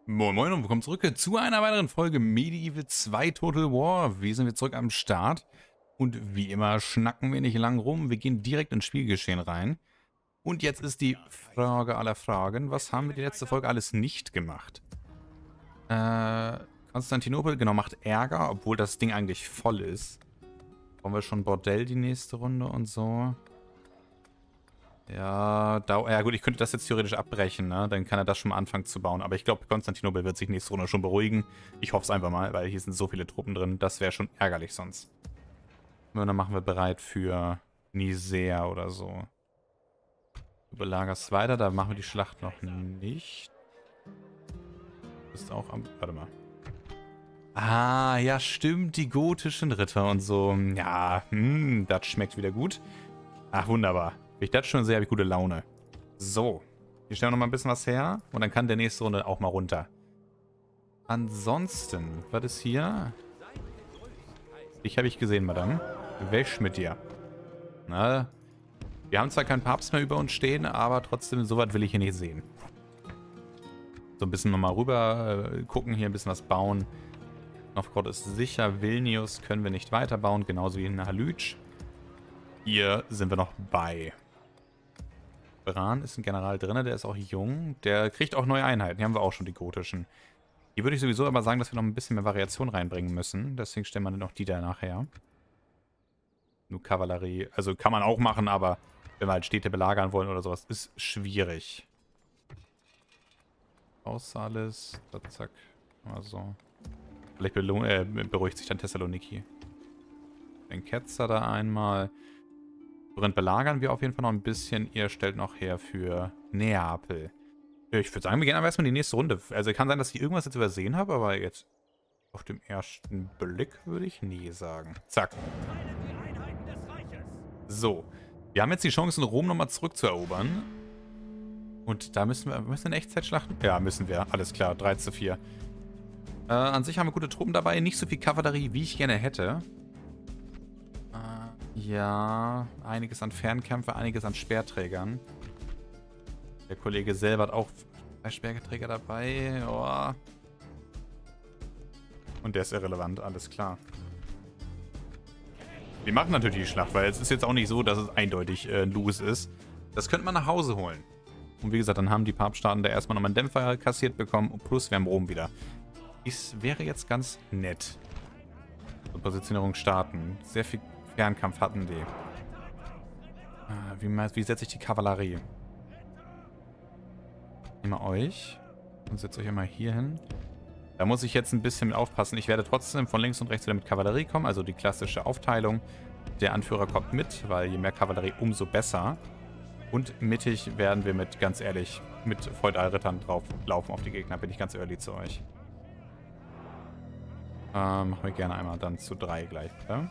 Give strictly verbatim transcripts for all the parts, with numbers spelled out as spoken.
Moin Moin und willkommen zurück zu einer weiteren Folge Medieval zwei Total War. Wir sind wieder zurück am Start und wie immer schnacken wir nicht lang rum. Wir gehen direkt ins Spielgeschehen rein. Und jetzt ist die Frage aller Fragen, was haben wir die letzte Folge alles nicht gemacht? Äh, Konstantinopel, genau, macht Ärger, obwohl das Ding eigentlich voll ist. Wollen wir schon Bordell die nächste Runde und so? Ja, da, ja gut, ich könnte das jetzt theoretisch abbrechen, ne? Dann kann er das schon mal anfangen zu bauen. Aber ich glaube, Konstantinopel wird sich nächste Runde schon beruhigen. Ich hoffe es einfach mal, weil hier sind so viele Truppen drin. Das wäre schon ärgerlich sonst. Und dann machen wir bereit für Nisea oder so. Du belagerst weiter, da machen wir die Schlacht noch nicht. Du bist auch am... Warte mal. Ah, ja stimmt, die gotischen Ritter und so. Ja, hm, das schmeckt wieder gut. Ach, wunderbar. Ich das schon sehr, habe ich gute Laune. So. Hier stellen wir noch mal ein bisschen was her. Und dann kann der nächste Runde auch mal runter. Ansonsten, was ist hier? Dich habe ich gesehen, Madame. Wäsch mit dir. Na, wir haben zwar keinen Papst mehr über uns stehen, aber trotzdem, so was will ich hier nicht sehen. So ein bisschen nochmal rüber äh, gucken, hier ein bisschen was bauen. Novgorod ist sicher. Vilnius können wir nicht weiterbauen, genauso wie in Halütsch. Hier sind wir noch bei. Bran ist ein General drin, der ist auch jung. Der kriegt auch neue Einheiten. Hier haben wir auch schon die gotischen. Hier würde ich sowieso aber sagen, dass wir noch ein bisschen mehr Variation reinbringen müssen. Deswegen stellen wir dann noch die da nachher. Nur Kavallerie. Also kann man auch machen, aber wenn wir halt Städte belagern wollen oder sowas, ist schwierig. Aussalis. Zack. Also. Vielleicht äh, beruhigt sich dann Thessaloniki. Den Ketzer da einmal. Korinth belagern wir auf jeden Fall noch ein bisschen. Ihr stellt noch her für Neapel. Ich würde sagen, wir gehen aber erstmal in die nächste Runde. Also kann sein, dass ich irgendwas jetzt übersehen habe, aber jetzt auf dem ersten Blick würde ich nie sagen. Zack. So. Wir haben jetzt die Chance, in Rom nochmal zurückzuerobern. Und da müssen wir, müssen wir in Echtzeit schlachten? Ja, müssen wir. Alles klar. drei zu vier. Äh, an sich haben wir gute Truppen dabei. Nicht so viel Kavallerie, wie ich gerne hätte. Ja, einiges an Fernkämpfer, einiges an Speerträgern. Der Kollege selber hat auch zwei Speerträger dabei. Oh. Und der ist irrelevant, alles klar. Wir machen natürlich die Schlacht, weil es ist jetzt auch nicht so, dass es eindeutig äh, Lose ist. Das könnte man nach Hause holen. Und wie gesagt, dann haben die Papststaaten da erstmal nochmal einen Dämpfer kassiert bekommen. Und plus wir haben Rom wieder. Das wäre jetzt ganz nett. So, Positionierung starten. Sehr viel Fernkampf hatten die. Ah, wie, wie setze ich die Kavallerie? Nehme euch und setze euch einmal hier hin. Da muss ich jetzt ein bisschen mit aufpassen. Ich werde trotzdem von links und rechts wieder mit Kavallerie kommen, also die klassische Aufteilung. Der Anführer kommt mit, weil je mehr Kavallerie, umso besser. Und mittig werden wir mit, ganz ehrlich, mit Feudalrittern drauf laufen auf die Gegner. Bin ich ganz early zu euch. Ähm, machen wir gerne einmal dann zu drei gleich, ja?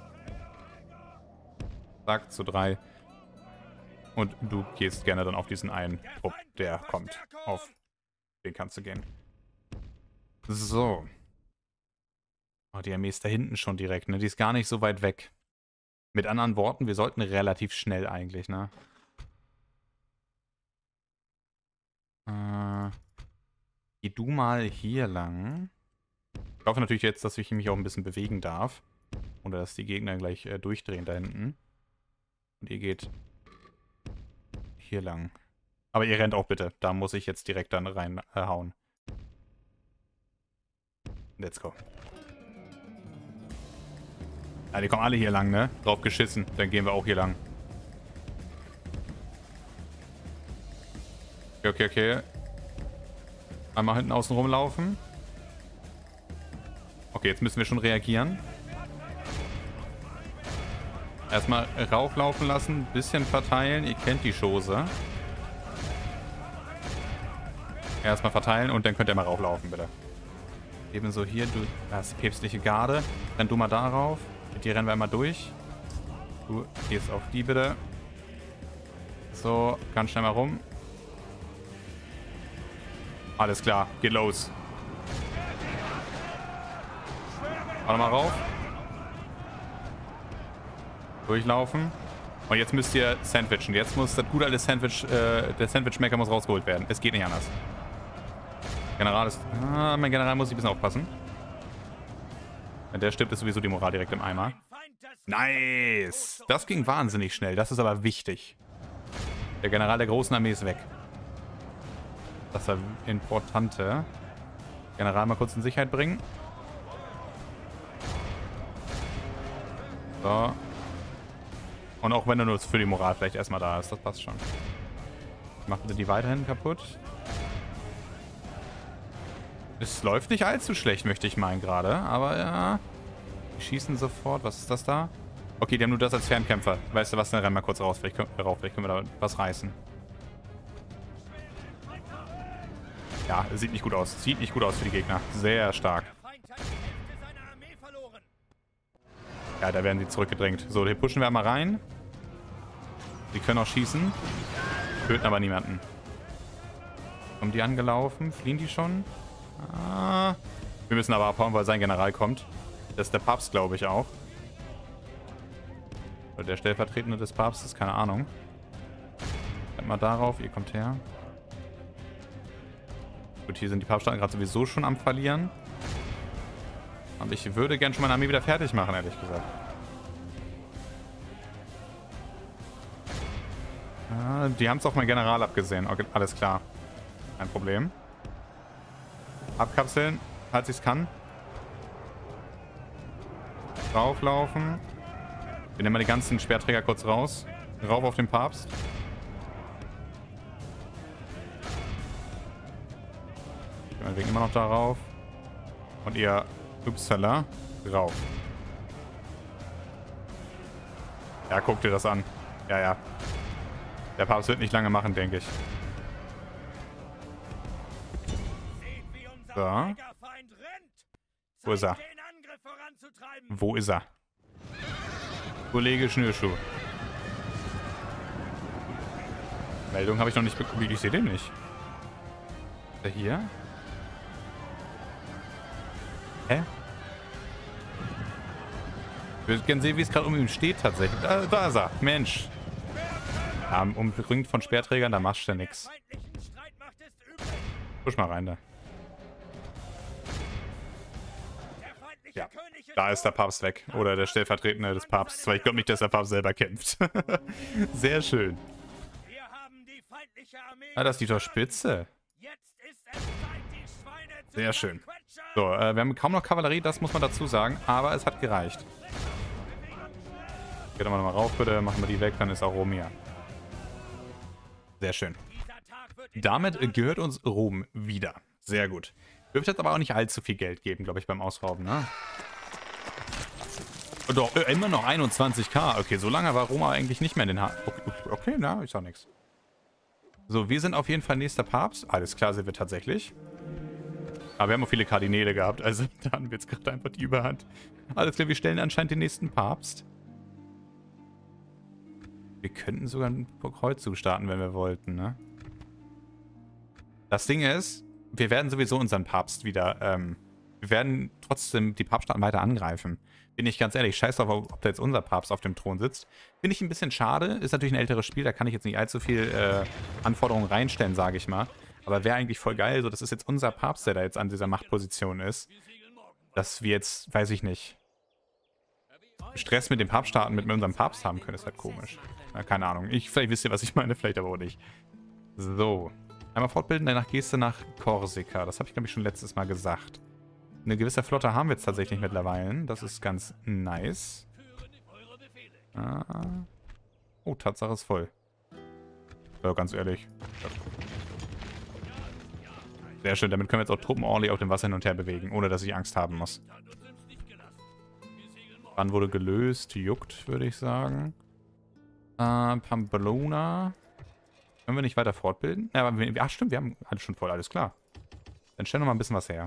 Sagt zu drei. Und du gehst gerne dann auf diesen einen Trupp, der kommt. Auf den kannst du gehen. So. Oh, die Armee ist da hinten schon direkt, ne? Die ist gar nicht so weit weg. Mit anderen Worten, wir sollten relativ schnell eigentlich, ne? Äh, geh du mal hier lang. Ich hoffe natürlich jetzt, dass ich mich auch ein bisschen bewegen darf. Oder dass die Gegner gleich äh, durchdrehen da hinten. Und ihr geht hier lang. Aber ihr rennt auch bitte. Da muss ich jetzt direkt dann reinhauen. Äh, Let's go. Ja, die kommen alle hier lang, ne? Drauf geschissen. Dann gehen wir auch hier lang. Okay, okay, okay. Einmal hinten außen rumlaufen. Okay, jetzt müssen wir schon reagieren. Erstmal rauflaufen lassen, bisschen verteilen. Ihr kennt die Chose. Erstmal verteilen und dann könnt ihr mal rauflaufen, bitte. Ebenso hier, du hast päpstliche Garde. Renn du mal darauf. Mit dir rennen wir einmal durch. Du gehst auf die, bitte. So, ganz schnell mal rum. Alles klar, geht los. Warte mal rauf. Durchlaufen. Und jetzt müsst ihr sandwichen. Jetzt muss das gute alte Sandwich, äh, der Sandwichmaker muss rausgeholt werden. Es geht nicht anders. General ist... Ah, mein General muss ich ein bisschen aufpassen. Wenn der stirbt, ist sowieso die Moral direkt im Eimer. Nice! Das ging wahnsinnig schnell. Das ist aber wichtig. Der General der großen Armee ist weg. Das war importante. General mal kurz in Sicherheit bringen. So. Und auch wenn er nur für die Moral vielleicht erstmal da ist, das passt schon. Ich mache bitte die weiterhin kaputt. Es läuft nicht allzu schlecht, möchte ich meinen gerade. Aber ja. Die schießen sofort. Was ist das da? Okay, die haben nur das als Fernkämpfer. Weißt du was, dann rennen wir kurz raus. Vielleicht können, rauf. Vielleicht können wir da was reißen. Ja, sieht nicht gut aus. Sieht nicht gut aus für die Gegner. Sehr stark. Ja, da werden sie zurückgedrängt. So, hier pushen wir einmal rein. Die können auch schießen. Töten aber niemanden. Kommen die angelaufen? Fliehen die schon? Ah. Wir müssen aber abhauen, weil sein General kommt. Das ist der Papst, glaube ich, auch. Oder der Stellvertretende des Papstes, keine Ahnung. Kommt mal darauf, ihr kommt her. Gut, hier sind die Papststaaten gerade sowieso schon am Verlieren. Und ich würde gerne schon meine Armee wieder fertig machen, ehrlich gesagt. Ah, die haben es auf meinen General abgesehen. Okay, alles klar. Kein Problem. Abkapseln, falls ich es kann. Drauflaufen. Wir nehmen mal die ganzen Speerträger kurz raus. Rauf auf den Papst. Meinetwegen immer noch darauf. Und ihr Upsala rauf. Ja, guck dir das an. Ja, ja. Der Papst wird nicht lange machen, denke ich. So. Wo ist er? Wo ist er? Kollege Schnürschuh. Meldung habe ich noch nicht bekommen. Ich sehe den nicht. Ist er hier? Hä? Ich würde gerne sehen, wie es gerade um ihn steht tatsächlich. Da, da ist er. Mensch. Ja, umringt von Speerträgern, da machst du ja nichts. Push mal rein da. Ja, da ist der Papst weg. Oder der Stellvertretende des Papstes. Weil ich glaube nicht, dass der Papst selber kämpft. Sehr schön. Ah, das ist die doch Spitze. Sehr schön. So, äh, wir haben kaum noch Kavallerie, das muss man dazu sagen. Aber es hat gereicht. Geht doch mal nochmal rauf, bitte. Machen wir die weg, dann ist auch Rom hier. Sehr schön. Damit gehört uns Rom wieder. Sehr gut. Dürfte jetzt aber auch nicht allzu viel Geld geben, glaube ich, beim Ausrauben, ne? Doch, äh, immer noch einundzwanzig K. Okay, so lange war Roma eigentlich nicht mehr in den Haaren. Okay, okay, na, ich sag nichts. So, wir sind auf jeden Fall nächster Papst. Alles klar, sind wir tatsächlich. Aber wir haben auch viele Kardinäle gehabt, also da haben wir jetzt gerade einfach die Überhand. Alles klar, wir stellen anscheinend den nächsten Papst. Wir könnten sogar einen Kreuzzug starten, wenn wir wollten, ne? Das Ding ist, wir werden sowieso unseren Papst wieder, ähm, wir werden trotzdem die Papststaaten weiter angreifen. Bin ich ganz ehrlich, scheiß drauf, ob da jetzt unser Papst auf dem Thron sitzt. Finde ich ein bisschen schade, ist natürlich ein älteres Spiel, da kann ich jetzt nicht allzu viel äh, Anforderungen reinstellen, sage ich mal. Aber wäre eigentlich voll geil, so das ist jetzt unser Papst, der da jetzt an dieser Machtposition ist. Dass wir jetzt, weiß ich nicht, Stress mit den Papststaaten, mit unserem Papst haben können, ist halt komisch. Na, keine Ahnung. Ich, vielleicht wisst ihr, was ich meine, vielleicht aber auch nicht. So. Einmal fortbilden, danach gehst du nach Korsika. Das habe ich, glaube ich, schon letztes Mal gesagt. Eine gewisse Flotte haben wir jetzt tatsächlich mittlerweile. Das ist ganz nice. Ah. Oh, Tatsache ist voll. Ja, ganz ehrlich. Sehr schön, damit können wir jetzt auch Truppen ordentlich auf dem Wasser hin und her bewegen, ohne dass ich Angst haben muss. Wann wurde gelöst? Juckt, würde ich sagen. Äh, Pamplona. Können wir nicht weiter fortbilden? Ja, aber wir, ach stimmt, wir haben alles schon voll, alles klar. Dann stellen wir mal ein bisschen was her.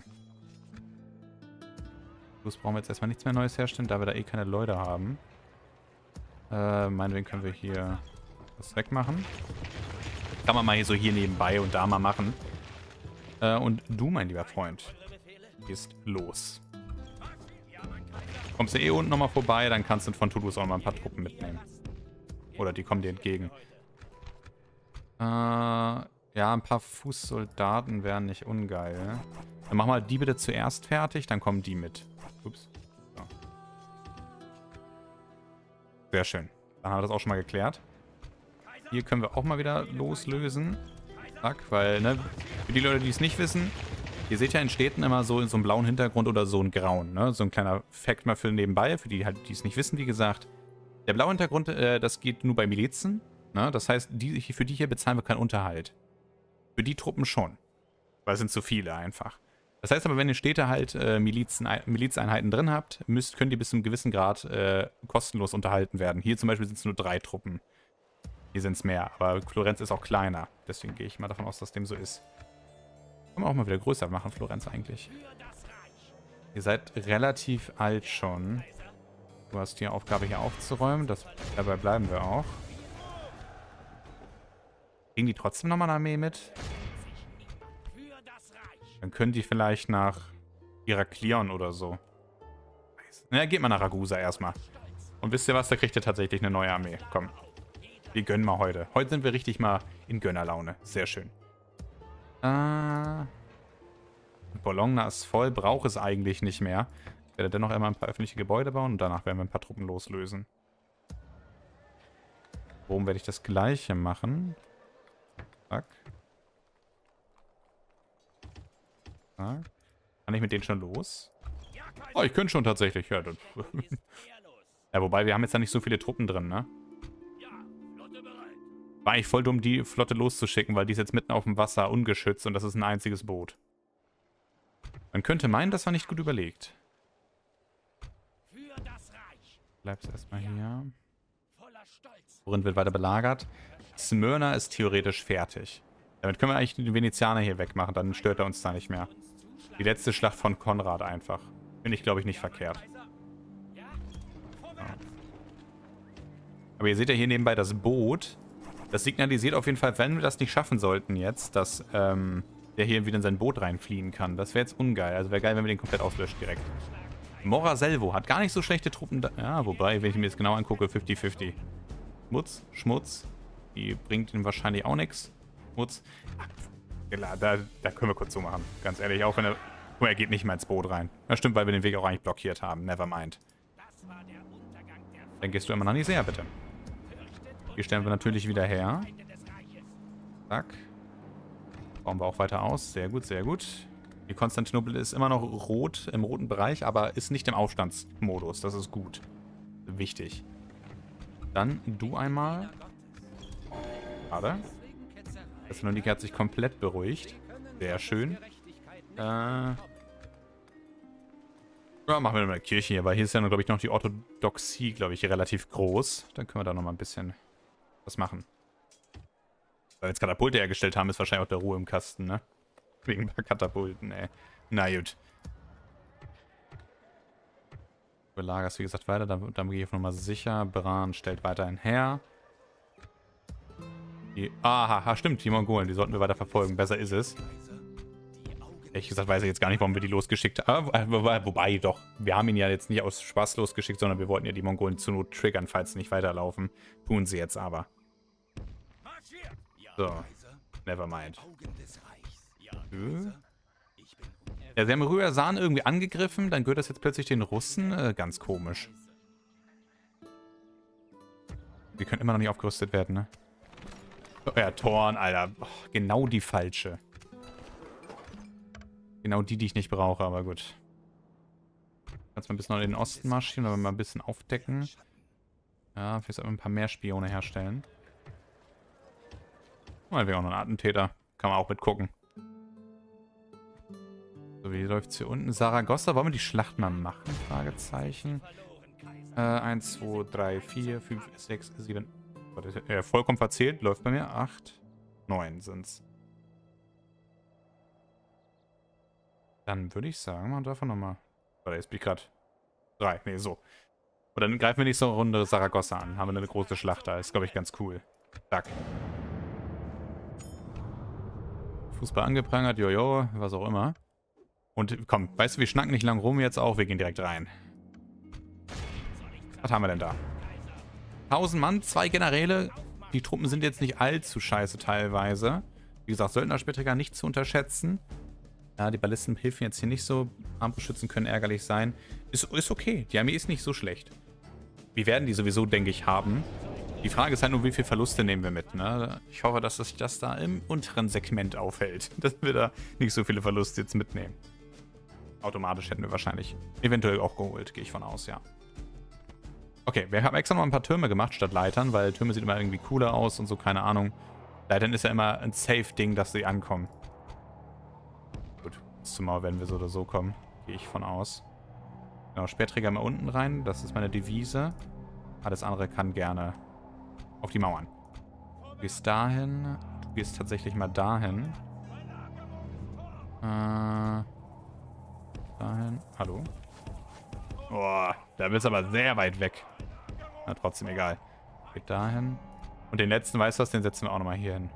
Bloß brauchen wir jetzt erstmal nichts mehr Neues herstellen, da wir da eh keine Leute haben. Äh, meinetwegen können wir hier was wegmachen. Kann man mal hier so hier nebenbei und da mal machen. Äh, und du, mein lieber Freund, gehst los. Kommst du eh unten nochmal vorbei, dann kannst du von Toulouse auch mal ein paar Truppen mitnehmen. Oder die kommen dir entgegen. Äh, Ja, ein paar Fußsoldaten wären nicht ungeil. Dann machen wir die bitte zuerst fertig, dann kommen die mit. Ups. So. Sehr schön. Dann haben wir das auch schon mal geklärt. Hier können wir auch mal wieder loslösen. Zack, weil, ne, für die Leute, die es nicht wissen, ihr seht ja in Städten immer so in so einem blauen Hintergrund oder so einen grauen, ne? So ein kleiner Fact mal für nebenbei, für die halt, die es nicht wissen, wie gesagt. Der blaue Hintergrund, äh, das geht nur bei Milizen, ne? Das heißt, die, für die hier bezahlen wir keinen Unterhalt. Für die Truppen schon. Weil es sind zu viele einfach. Das heißt aber, wenn ihr Städte halt äh, Milizen, Milizeinheiten drin habt, müsst, könnt ihr bis zu einem gewissen Grad äh, kostenlos unterhalten werden. Hier zum Beispiel sind es nur drei Truppen. Hier sind es mehr, aber Florenz ist auch kleiner. Deswegen gehe ich mal davon aus, dass dem so ist. Kann man auch mal wieder größer machen, Florenz eigentlich. Ihr seid relativ alt schon. Du hast die Aufgabe hier aufzuräumen. Das, dabei bleiben wir auch. Kriegen die trotzdem nochmal eine Armee mit? Dann können die vielleicht nach Heraklion oder so. Na, geht mal nach Ragusa erstmal. Und wisst ihr was? Da kriegt ihr tatsächlich eine neue Armee. Komm. Wir gönnen mal heute. Heute sind wir richtig mal in Gönnerlaune. Sehr schön. Äh. Bologna ist voll. Braucht es eigentlich nicht mehr. Ich werde dennoch einmal ein paar öffentliche Gebäude bauen und danach werden wir ein paar Truppen loslösen. Rom werde ich das Gleiche machen. Zack. Zack. Kann ich mit denen schon los? Oh, ich könnte schon tatsächlich. Ja, das ja, wobei, wir haben jetzt da nicht so viele Truppen drin, ne? War eigentlich voll dumm, die Flotte loszuschicken, weil die ist jetzt mitten auf dem Wasser, ungeschützt und das ist ein einziges Boot. Man könnte meinen, das war nicht gut überlegt. Bleibst erstmal hier. Korinth wird weiter belagert. Smyrna ist theoretisch fertig. Damit können wir eigentlich den Venezianer hier wegmachen, dann stört er uns da nicht mehr. Die letzte Schlacht von Konrad einfach. Finde ich, glaube ich, nicht verkehrt. Ja. Aber ihr seht ja hier nebenbei das Boot. Das signalisiert auf jeden Fall, wenn wir das nicht schaffen sollten jetzt, dass ähm, der hier wieder in sein Boot reinfliehen kann. Das wäre jetzt ungeil. Also wäre geil, wenn wir den komplett auslöschen direkt. Moraselvo hat gar nicht so schlechte Truppen da. Ja, wobei, wenn ich mir jetzt genau angucke, fünfzig fünfzig. Schmutz, Schmutz. Die bringt ihm wahrscheinlich auch nichts. Schmutz. Ja, da, da können wir kurz so machen. Ganz ehrlich, auch wenn er... Guck mal, er geht nicht mehr ins Boot rein. Das stimmt, weil wir den Weg auch eigentlich blockiert haben. Nevermind. Dann gehst du immer noch nicht sehr, bitte. Hier stellen wir natürlich wieder her. Zack. Bauen wir auch weiter aus. Sehr gut, sehr gut. Die Konstantinopel ist immer noch rot, im roten Bereich, aber ist nicht im Aufstandsmodus. Das ist gut. Wichtig. Dann du einmal. Schade. Thessaloniki hat sich komplett beruhigt. Sehr schön. Äh. Ja, machen wir mal eine Kirche hier, weil hier ist ja, glaube ich, noch die Orthodoxie, glaube ich, relativ groß. Dann können wir da nochmal ein bisschen was machen. Weil wir jetzt Katapulte hergestellt haben, ist wahrscheinlich auch der Ruhe im Kasten, ne? Wegen ein paar Katapulten, ey. Na gut. Belagerst, wie gesagt, weiter. Dann, dann gehe ich auf Nummer sicher. Bran stellt weiterhin her. Die, aha, stimmt, die Mongolen, die sollten wir weiter verfolgen. Besser ist es. Ehrlich gesagt weiß ich jetzt gar nicht, warum wir die losgeschickt haben. Wobei, wobei, doch. Wir haben ihn ja jetzt nicht aus Spaß losgeschickt, sondern wir wollten ja die Mongolen zur Not triggern, falls sie nicht weiterlaufen. Tun sie jetzt aber. So. Nevermind. Ja, sie haben Ryasan irgendwie angegriffen, dann gehört das jetzt plötzlich den Russen. Äh, ganz komisch. Wir können immer noch nicht aufgerüstet werden, ne? Oh, ja, Thorn, Alter. Oh, genau die falsche. Genau die, die ich nicht brauche, aber gut. Kannst mal ein bisschen noch in den Osten marschieren, aber mal ein bisschen aufdecken. Ja, vielleicht ein paar mehr Spione herstellen. Mal wäre auch noch ein Attentäter. Kann man auch mitgucken. So, wie läuft es hier unten? Saragossa, wollen wir die Schlacht mal machen? Fragezeichen. Äh, eins, zwei, drei, vier, fünf, sechs, sieben. Äh, vollkommen verzählt, läuft bei mir. acht, neun sind's. Dann würde ich sagen, machen wir davon nochmal. Oder jetzt bin ich gerade. drei, nee, so. Und dann greifen wir nächste Runde Saragossa an. Haben wir eine große Schlacht da. Ist, glaube ich, ganz cool. Zack. Fußball angeprangert, jojo, was auch immer. Und komm, weißt du, wir schnacken nicht lang rum jetzt auch, wir gehen direkt rein. Was haben wir denn da? tausend Mann, zwei Generäle. Die Truppen sind jetzt nicht allzu scheiße teilweise. Wie gesagt, Söldner-Speerträger nicht zu unterschätzen. Ja, die Ballisten helfen jetzt hier nicht so. Armbrustschützen können ärgerlich sein. Ist, ist okay. Die Armee ist nicht so schlecht. Wir werden die sowieso, denke ich, haben. Die Frage ist halt nur, wie viele Verluste nehmen wir mit. Ne? Ich hoffe, dass sich das da im unteren Segment aufhält. Dass wir da nicht so viele Verluste jetzt mitnehmen. Automatisch hätten wir wahrscheinlich eventuell auch geholt, gehe ich von aus, ja. Okay, wir haben extra noch ein paar Türme gemacht statt Leitern, weil Türme sieht immer irgendwie cooler aus und so, keine Ahnung. Leitern ist ja immer ein Safe-Ding, dass sie ankommen. Gut, zumal werden wir so oder so kommen, gehe ich von aus. Genau, Speerträger mal unten rein, das ist meine Devise. Alles andere kann gerne auf die Mauern. Du gehst dahin, du gehst tatsächlich mal dahin. Äh, dahin, hallo? Boah, da bist du aber sehr weit weg. Na, trotzdem egal. Geht dahin. Und den letzten, weißt du was, den setzen wir auch nochmal hier hin.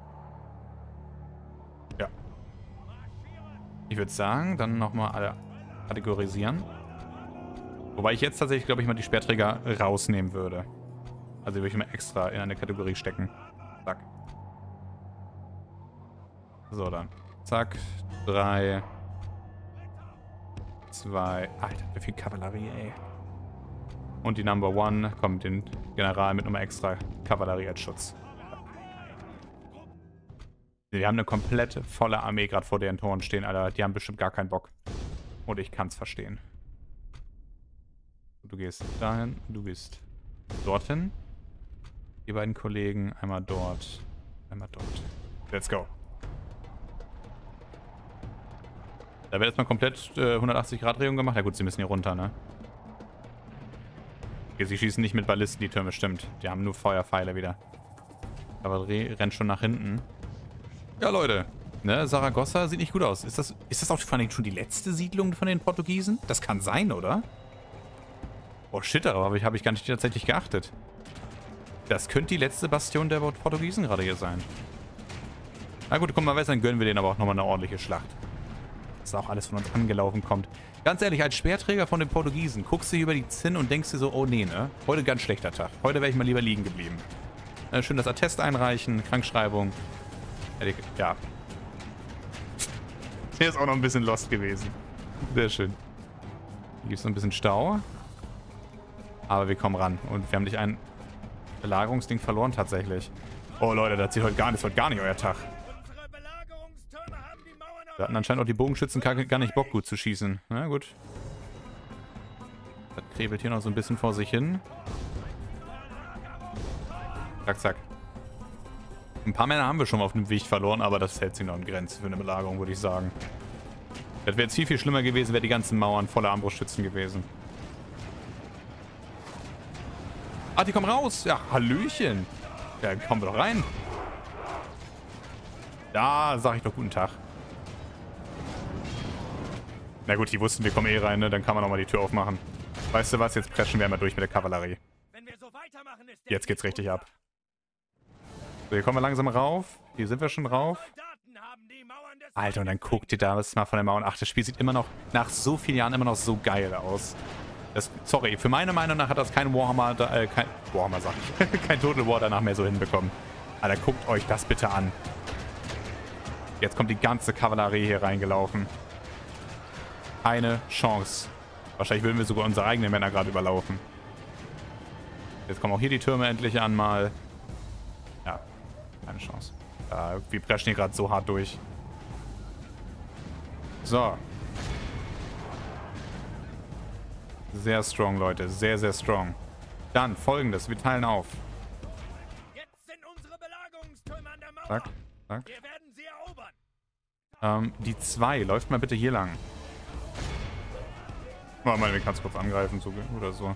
Ja. Ich würde sagen, dann nochmal alle kategorisieren. Wobei ich jetzt tatsächlich, glaube ich, mal die Speerträger rausnehmen würde. Also die würde ich mal extra in eine Kategorie stecken. Zack. So, dann. Zack. Drei. Zwei. Alter, wie viel Kavallerie, ey. Und die Number One kommt den General mit nochmal extra Kavallerie als Schutz. Wir haben eine komplett volle Armee gerade vor deren Toren stehen, Alter. Die haben bestimmt gar keinen Bock. Und ich kann es verstehen. Du gehst dahin, du gehst dorthin. Die beiden Kollegen, einmal dort, einmal dort. Let's go. Da wird jetzt mal komplett äh, hundertachtzig Grad Drehung gemacht. Ja gut, sie müssen hier runter, ne? Okay, sie schießen nicht mit Ballisten die Türme, stimmt. Die haben nur Feuerpfeile wieder. Kavallerie rennt schon nach hinten. Ja, Leute. Ne, Saragossa sieht nicht gut aus. Ist das, ist das auch vor allem schon die letzte Siedlung von den Portugiesen? Das kann sein, oder? Oh shit, darauf habe ich, hab ich gar nicht tatsächlich geachtet. Das könnte die letzte Bastion der Portugiesen gerade hier sein. Na gut, komm mal, dann gönnen wir denen aber auch nochmal eine ordentliche Schlacht. Dass auch alles von uns angelaufen kommt. Ganz ehrlich, als Speerträger von den Portugiesen guckst du hier über die Zinn und denkst dir so, oh nee, ne? Heute ganz schlechter Tag. Heute wäre ich mal lieber liegen geblieben. Äh, schön das Attest einreichen, Krankschreibung. Ja. Der ist auch noch ein bisschen lost gewesen. Sehr schön. Hier gibt es noch ein bisschen Stau. Aber wir kommen ran. Und wir haben nicht ein Belagerungsding verloren tatsächlich. Oh Leute, das sieht heute gar nicht, das wird gar nicht euer Tag. Da hatten anscheinend auch die Bogenschützen gar nicht Bock, gut zu schießen. Na gut. Das krebelt hier noch so ein bisschen vor sich hin. Zack, zack. Ein paar Männer haben wir schon mal auf dem Weg verloren, aber das hält sich noch in Grenzen für eine Belagerung, würde ich sagen. Das wäre jetzt viel, viel schlimmer gewesen, wäre die ganzen Mauern voller Armbrustschützen gewesen. Ah, die kommen raus. Ja, Hallöchen. Ja, kommen wir doch rein. Da sag ich doch guten Tag. Na gut, die wussten, wir kommen eh rein, ne? Dann kann man nochmal die Tür aufmachen. Weißt du was? Jetzt preschen wir mal durch mit der Kavallerie. Jetzt geht's richtig ab. So, hier kommen wir langsam rauf. Hier sind wir schon rauf. Alter, und dann guckt ihr da was mal von der Mauer. Und ach, das Spiel sieht immer noch, nach so vielen Jahren, immer noch so geil aus. Das, sorry, für meine Meinung nach hat das kein Warhammer, äh, kein, Warhammer sag ich, kein Total War danach mehr so hinbekommen. Alter, guckt euch das bitte an. Jetzt kommt die ganze Kavallerie hier reingelaufen. Keine Chance. Wahrscheinlich würden wir sogar unsere eigenen Männer gerade überlaufen. Jetzt kommen auch hier die Türme endlich an mal. Ja, keine Chance. Äh, wir preschen hier gerade so hart durch. So. Sehr strong, Leute. Sehr, sehr strong. Dann folgendes. Wir teilen auf. Jetzt sind unsere Belagerungstürme an der Mauer. Zack, zack. Wir werden sie erobern. Ähm, die zwei. Läuft mal bitte hier lang. Oh, mal, wir können es kurz angreifen so, oder so.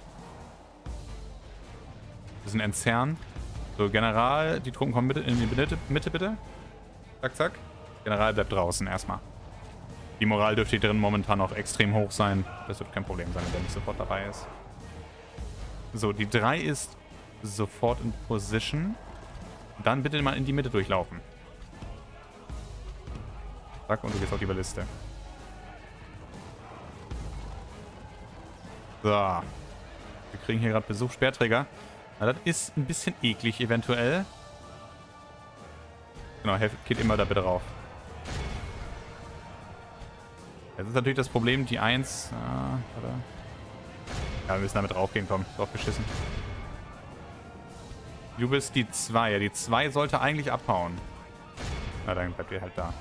Bisschen entzerren. So, General, die Truppen kommen bitte in die Mitte, Mitte bitte. Zack, zack. General bleibt draußen erstmal. Die Moral dürfte hier drin momentan noch extrem hoch sein. Das wird kein Problem sein, wenn der nicht sofort dabei ist. So, die drei ist sofort in Position. Dann bitte mal in die Mitte durchlaufen. Zack, und du gehst auf die Balliste. So. Wir kriegen hier gerade Besuch, Speerträger. Na, das ist ein bisschen eklig eventuell. Genau, helft, geht immer da bitte rauf. Jetzt ist natürlich das Problem, die eins... Ah, oder? Ja, wir müssen damit raufgehen, komm. Ist auch beschissen. Du bist die zwei. Ja, die zwei sollte eigentlich abhauen. Na, dann bleibt ihr halt da.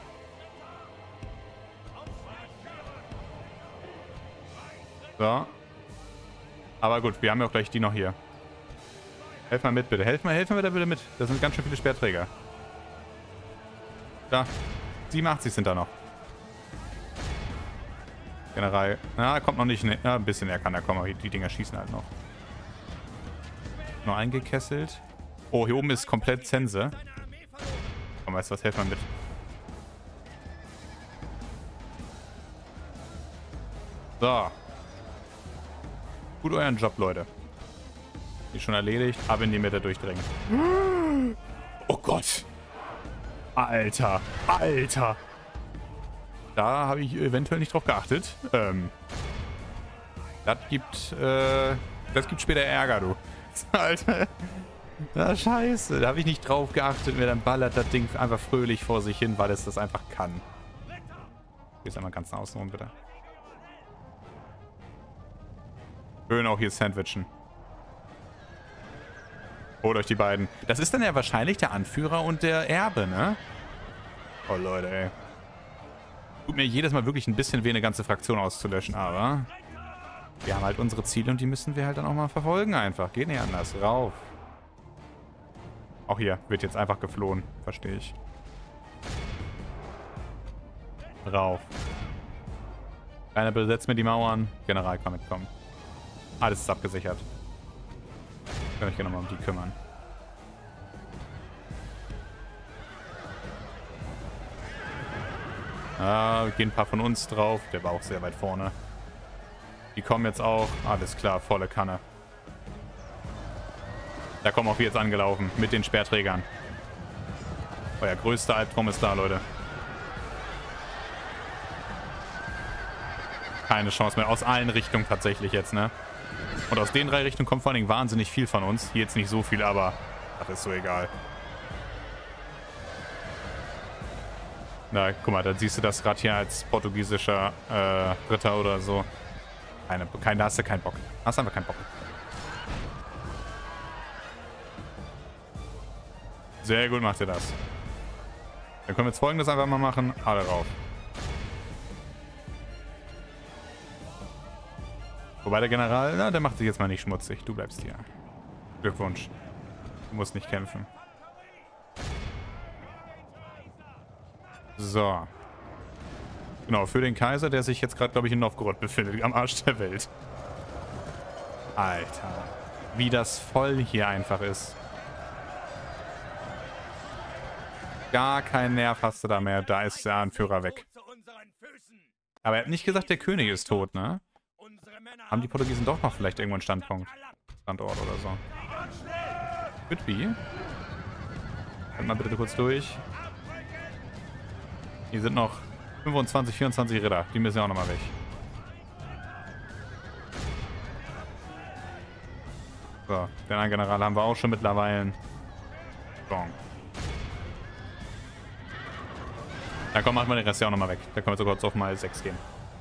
So. Aber gut, wir haben ja auch gleich die noch hier. Helf mal mit, bitte. Helf mal, helf mal da bitte mit. Das sind ganz schön viele Speerträger. Da. siebenundachtzig sind da noch. General. Na, kommt noch nicht. Ne, ja, ein bisschen eher kann er kommen, aber die Dinger schießen halt noch. Nur eingekesselt. Oh, hier oben ist komplett Zense. Komm, weißt du was? Helf mal mit. So. Gut euren Job, Leute. Ist schon erledigt. Ab in die Mitte durchdringen. Oh Gott. Alter. Alter. Da habe ich eventuell nicht drauf geachtet. Ähm. Das gibt, äh, das gibt später Ärger, du. Alter. Na, scheiße. Da habe ich nicht drauf geachtet. Mir dann ballert das Ding einfach fröhlich vor sich hin, weil es das einfach kann. Gehst einmal ganz nach außen rum, bitte. Schön auch hier sandwichen. Holt euch die beiden. Das ist dann ja wahrscheinlich der Anführer und der Erbe, ne? Oh, Leute, ey. Tut mir jedes Mal wirklich ein bisschen weh, eine ganze Fraktion auszulöschen, aber wir haben halt unsere Ziele und die müssen wir halt dann auch mal verfolgen einfach. Geht nicht anders. Rauf. Auch hier wird jetzt einfach geflohen. Verstehe ich. Rauf. Einer besetzt mir die Mauern. General kann mitkommen. Alles ist abgesichert. Ich kann mich gerne mal um die kümmern. Ah, gehen ein paar von uns drauf. Der war auch sehr weit vorne. Die kommen jetzt auch. Alles klar, volle Kanne. Da kommen auch wir jetzt angelaufen. Mit den Speerträgern. Euer größter Albtraum ist da, Leute. Keine Chance mehr. Aus allen Richtungen tatsächlich jetzt, ne? Und aus den drei Richtungen kommt vor allen Dingen wahnsinnig viel von uns. Hier jetzt nicht so viel, aber das ist so egal. Na, guck mal, dann siehst du das gerade hier als portugiesischer äh, Ritter oder so. Keine, kein, da hast du keinen Bock. Hast einfach keinen Bock. Sehr gut macht ihr das. Dann können wir jetzt Folgendes einfach mal machen. Alle rauf. Wobei der General, na, der macht sich jetzt mal nicht schmutzig. Du bleibst hier. Glückwunsch. Du musst nicht kämpfen. So. Genau, für den Kaiser, der sich jetzt gerade, glaube ich, in Novgorod befindet. Am Arsch der Welt. Alter. Wie das voll hier einfach ist. Gar keinen Nerv hast du da mehr. Da ist der Anführer weg. Aber er hat nicht gesagt, der König ist tot, ne? Haben die Portugiesen doch noch vielleicht irgendwo einen Standpunkt? Standort oder so. Could be. Halt mal bitte kurz durch. Hier sind noch fünfundzwanzig, vierundzwanzig Ritter. Die müssen ja auch nochmal weg. So, den einen General haben wir auch schon mittlerweile. Bong. Dann komm, machen wir den Rest ja auch nochmal weg. Da können wir sogar auf mal sechs gehen.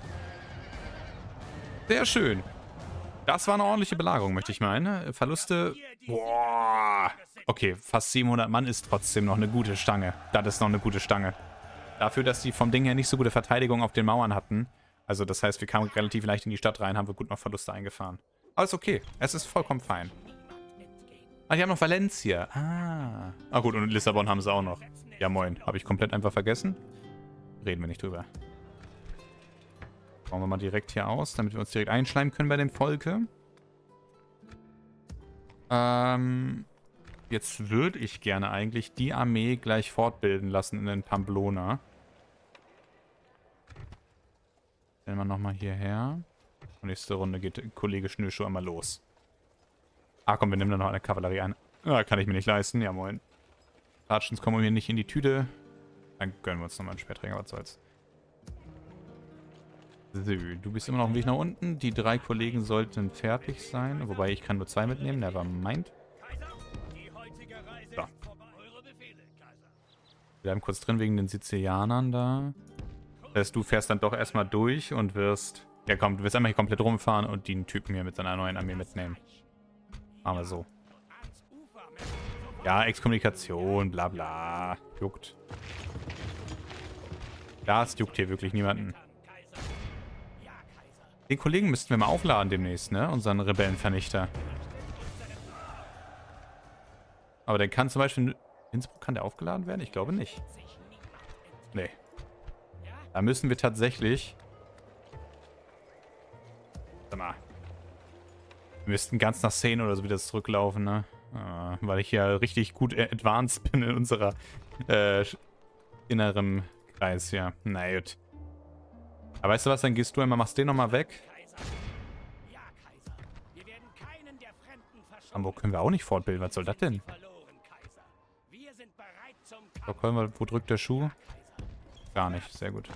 Sehr schön. Das war eine ordentliche Belagerung, möchte ich meinen. Verluste. Boah. Okay, fast siebenhundert Mann ist trotzdem noch eine gute Stange. Das ist noch eine gute Stange. Dafür, dass die vom Ding her nicht so gute Verteidigung auf den Mauern hatten. Also das heißt, wir kamen relativ leicht in die Stadt rein, haben wir gut noch Verluste eingefahren. Alles okay. Es ist vollkommen fein. Ah, die haben noch Valencia. Ah. Ah gut, und Lissabon haben sie auch noch. Ja moin. Habe ich komplett einfach vergessen. Reden wir nicht drüber. Bauen wir mal direkt hier aus, damit wir uns direkt einschleimen können bei dem Volke. Ähm, jetzt würde ich gerne eigentlich die Armee gleich fortbilden lassen in den Pamplona. Stellen wir nochmal hierher. Und nächste Runde geht Kollege Schnürschuh einmal los. Ah komm, wir nehmen dann noch eine Kavallerie ein. Ah, kann ich mir nicht leisten. Ja moin. Ratschens kommen wir hier nicht in die Tüte. Dann gönnen wir uns nochmal einen Speerträger, was soll's. So, du bist immer noch ein Weg nach unten. Die drei Kollegen sollten fertig sein. Wobei, ich kann nur zwei mitnehmen. Never mind. So. Wir bleiben kurz drin wegen den Sizilianern da. Das heißt, du fährst dann doch erstmal durch und wirst... Ja komm, du wirst einmal hier komplett rumfahren und den Typen hier mit seiner neuen Armee mitnehmen. Machen wir so. Ja, Exkommunikation, bla bla. Juckt. Das juckt hier wirklich niemanden. Den Kollegen müssten wir mal aufladen demnächst, ne? Unseren Rebellenvernichter. Aber der kann zum Beispiel... In Innsbruck kann der aufgeladen werden? Ich glaube nicht. Nee. Da müssen wir tatsächlich... Warte mal. Wir müssten ganz nach Szenen oder so wieder zurücklaufen, ne? Ah, weil ich ja richtig gut advanced bin in unserer äh, innerem Kreis, ja. Na gut. Aber weißt du was, dann gehst du einmal, machst den nochmal weg. Hamburg können wir auch nicht fortbilden. Was soll das denn? Stockholm, wo drückt der Schuh? Gar nicht, sehr gut.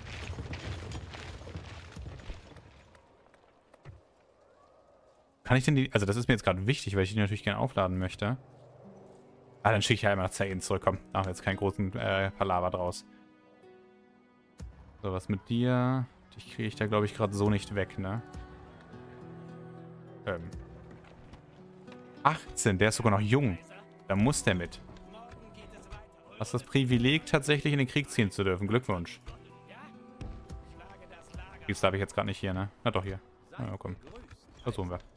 Kann ich denn die... Also das ist mir jetzt gerade wichtig, weil ich die natürlich gerne aufladen möchte. Ah, dann schicke ich ja einmal nach Zayn zurück. Komm, machen wir jetzt keinen großen äh, Palaver draus. So, was mit dir? Dich kriege ich da, glaube ich, gerade so nicht weg, ne? Ähm. achtzehn, der ist sogar noch jung. Da muss der mit. Hast das Privileg, tatsächlich in den Krieg ziehen zu dürfen. Glückwunsch. Das habe ich jetzt gerade nicht hier, ne? Na doch, hier. Na, komm. Versuchen wir.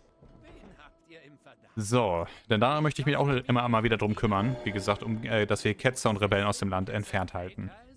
So, denn da möchte ich mich auch immer mal wieder drum kümmern. Wie gesagt, um, äh, dass wir Ketzer und Rebellen aus dem Land entfernt halten.